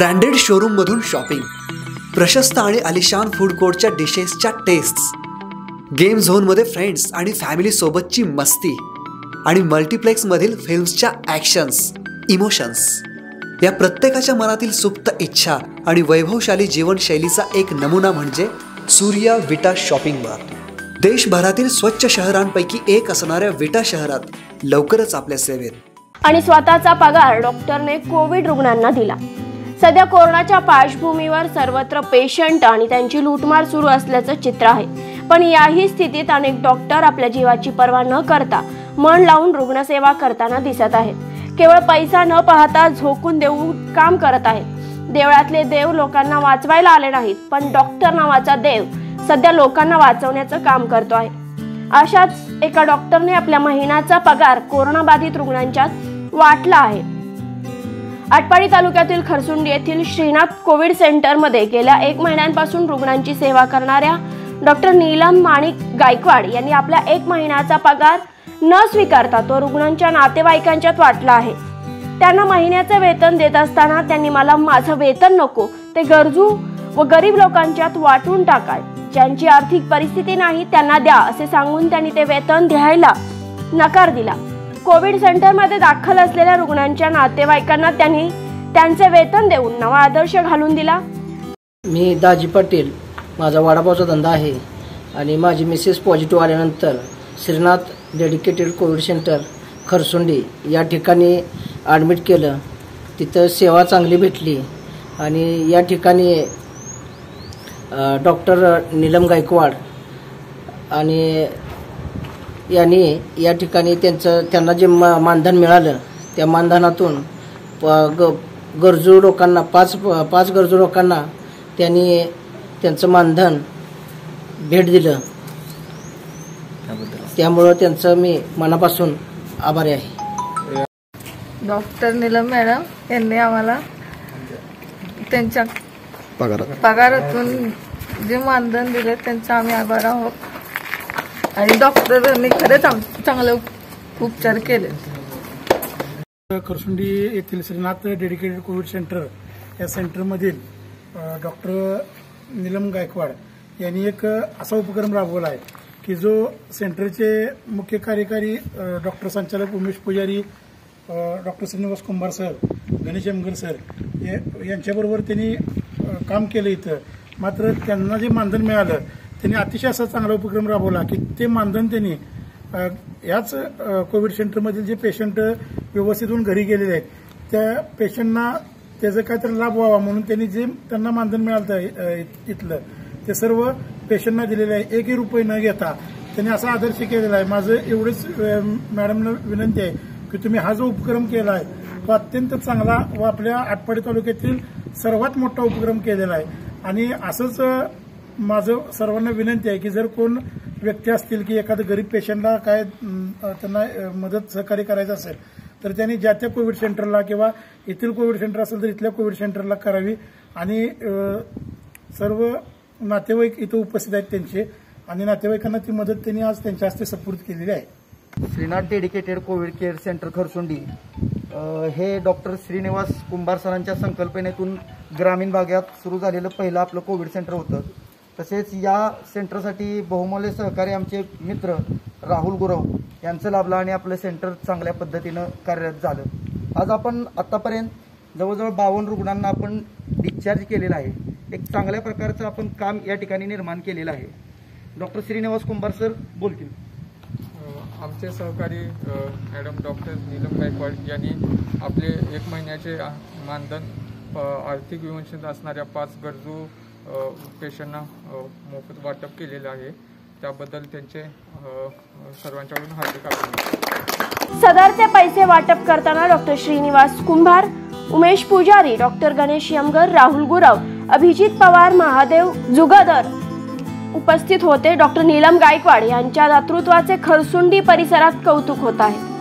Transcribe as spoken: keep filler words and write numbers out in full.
Branded showroom मधून shopping, प्रशस्त आणि आलिशान फूड कोर्टच्या डिशेसच्या टेस्ट्स, गेम झोन मध्ये फ्रेंड्स आणि फॅमिली सोबतची मस्ती आणि मल्टीप्लेक्स मधील फिल्म्सच्या ॲक्शन्स, इमोशन्स, या प्रत्येकाच्या मनातील सुप्त इच्छा आणि वैभवशाली जीवनशैलीचा एक नमुना म्हणजे सूर्या विटा शॉपिंग मार्ट. देशभरातील स्वच्छ शहरांपैकी एक असणाऱ्या विटा शहरात लवकरच आपल्या सेवेत. आणि स्वतःचा पगार डॉक्टरने कोविड रुग्णांना दिला. सध्या कोरोनाच्या पार्श्वभूमीवर सर्वत्र पेशंट आणि त्यांची लूटमार सुरू असल्याचं चित्र आहे. पण याही स्थितीत अनेक डॉक्टर आपल्या जीवाची पर्वा न करता मन लावून रुग्णसेवा करताना दिसत आहेत. केवळ पैसा न पाहता झोकून देऊन काम करत आहेत. देवळातले देव लोकांना वाचवायला आले नाहीत, पण डॉक्टर नावाचा देव सध्या लोकांना वाचवण्याचं काम करतो आहे. अशाच एका डॉक्टरने आपल्या महिन्याचा पगार कोरोनाबाधित रुग्णांच्यात वाटला आहे. आटपाडी तालुक्यातील खरसुंडी येथील श्रीनाथ कोविड सेंटरमध्ये गेल्या एक महिन्यांपासून रुग्णांची सेवा करणाऱ्या डॉक्टर नीलम माणिक गायकवाड यांनी आपल्या एक महिन्याचा पगार न स्वीकारता तो रुग्णांच्या नातेवाईकांच्यात वाटला आहे. त्यांना महिन्याचे वेतन देत असताना त्यांनी मला माझं वेतन नको, ते गरजू व गरीब लोकांच्यात वाटून टाकाय, ज्यांची आर्थिक परिस्थिती नाही त्यांना द्या असे सांगून त्यांनी ते वेतन द्यायला नकार दिला. कोविड सेंटरमध्ये दाखल असलेल्या रुग्णांच्या नातेवाईकांना त्यांनी त्यांचे वेतन देऊन नवा आदर्श घालून दिला. मी दाजी पाटील, माझा वडापावचा धंदा आहे आणि माझी मिसेस पॉझिटिव्ह आल्यानंतर Shrinath dedicated covid centre Kharsundi या ठिकाणी ॲडमिट केलं. तिथं सेवा चांगली भेटली आणि या ठिकाणी डॉक्टर नीलम गायकवाड आणि यांनी या ठिकाणी त्यांचं त्यांना जे मा मानधन मिळालं त्या मानधनातून ग गरजू लोकांना पाच पाच गरजू लोकांना त्यांनी त्यांचं मानधन भेट दिलं. त्यामुळं त्यांचं मी मनापासून आभारी आहे. डॉक्टर नीलम मॅडम यांनी आम्हाला त्यांच्या पगारातून जे मानधन दिले त्यांचा आम्ही आभार आहोत. आणि डॉक्टरांनी खरंच चांगले उपचार केले. खरसुंडी येथील श्रीनाथ डेडिकेटेड कोविड सेंटर या सेंटरमधील डॉक्टर नीलम गायकवाड यांनी एक असा उपक्रम राबवला आहे की जो सेंटरचे मुख्य कार्यकारी डॉक्टर संचालक Umesh Pujari, doctor Shrinivas Kumbhar sir, Ganesh Yamgar sir यांच्याबरोबर त्यांनी काम केलं इथं. मात्र त्यांना जे मानधन मिळालं त्यांनी अतिशय असा चांगला उपक्रम राबवला की ते मानधन त्यांनी याच कोविड सेंटरमधील जे पेशंट व्यवस्थित होऊन घरी गेलेले आहेत त्या पेशंटना त्याचा काहीतरी लाभ व्हावा म्हणून त्यांनी जे त्यांना मानधन मिळालं इथलं ते सर्व पेशंटना दिलेलं आहे. एकही रुपये न घेता त्यांनी असा आदर्श केलेला आहे. माझं एवढंच मॅडमना विनंती आहे की तुम्ही हा जो उपक्रम केला आहे तो अत्यंत चांगला व आपल्या आटपाडी तालुक्यातील सर्वात मोठा उपक्रम केलेला आहे. आणि असंच माझं सर्वांना विनंती आहे की जर कोण व्यक्ती असतील की एखादं गरीब पेशंटला काय त्यांना मदत सहकार्य करायचं असेल तर त्यांनी ज्या त्या कोविड सेंटरला किंवा येथील कोविड सेंटर असेल तर इथल्या कोविड सेंटरला करावी. आणि सर्व नातेवाईक इथं उपस्थित आहेत त्यांचे आणि नातेवाईकांना ती मदत त्यांनी आज त्यांच्या हस्ते सपूर्द केलेली आहे. Shrinath dedicated covid care centre Kharsundi हे डॉक्टर श्रीनिवास कुंभार सरांच्या संकल्पनेतून ग्रामीण भागात सुरू झालेलं पहिलं आपलं कोविड सेंटर होतं. तसेच या सेंटरसाठी बहुमूल्य सहकारी आमचे मित्र राहुल गुरव यांचं लाभलं आणि आपलं सेंटर चांगल्या पद्धतीनं कार्यरत झालं. आज आपण आतापर्यंत जवळजवळ बावन्न रुग्णांना आपण डिस्चार्ज केलेला आहे. एक चांगल्या प्रकारचं आपण काम या ठिकाणी निर्माण केलेलं आहे. डॉक्टर श्रीनिवास कुंभार सर बोलतील. आमचे सहकारी मॅडम डॉक्टर नीलम गायकवाड यांनी आपले एक महिन्याचे मानधन आर्थिक विवंचित असणाऱ्या पाच गरजू पेशंटना मोफत वाटप केलेलं आहे. त्याबद्दल त्यांचे सर्वांच्याकडून हार्दिक अभिनंदन. सदरचे पैसे वाटप करताना डॉक्टर श्रीनिवास कुंभार, उमेश पुजारी, डॉक्टर गणेश यमगर, राहुल गुरव, अभिजित पवार, महादेव जुगादर उपस्थित होते. डॉक्टर नीलम गायकवाड यांच्या दातृत्वाचे खरसुंडी परिसरात कौतुक होत आहे.